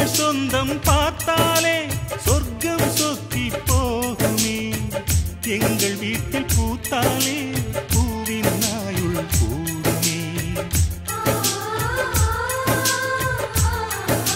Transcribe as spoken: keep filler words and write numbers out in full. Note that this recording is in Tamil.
சொந்தம் பார்த்தாலே சொர்க்கம் சொத்தி போகுமே எங்கள் வீட்டில் பூத்தாலே